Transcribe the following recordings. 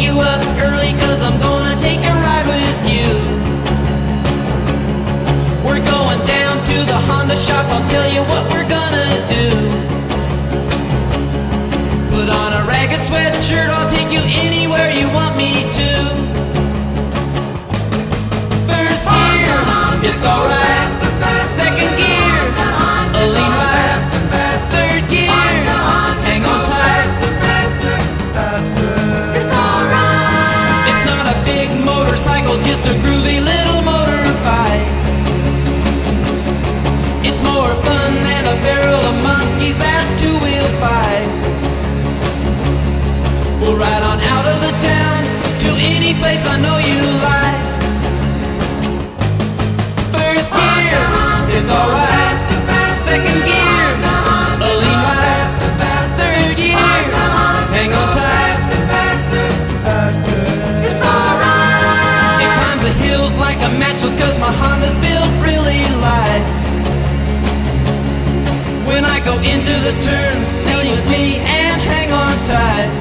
you up early, 'cause I'm gonna take a ride with you. We're going down to the Honda shop, I'll tell you what we're gonna do. Put on a ragged sweatshirt, I'll take you anywhere you want me to. First gear, it's alright. Second gear, a lean ride. Third gear, hang on tight. It's alright. It's not a big motorcycle, just a groovy little motorbike. It's more fun than a barrel of monkeys that two-wheel fight. We'll ride on out of the town to any place I know you like. First gear, it's alright. Second gear, a lean ride. Third gear, hang on tight. It's alright. It climbs the hills like a mattress, 'cause my Honda's built really light. When I go into the turns, lean with me and hang on tight.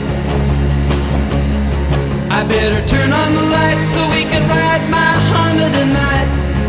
I better turn on the lights so we can ride my Honda tonight.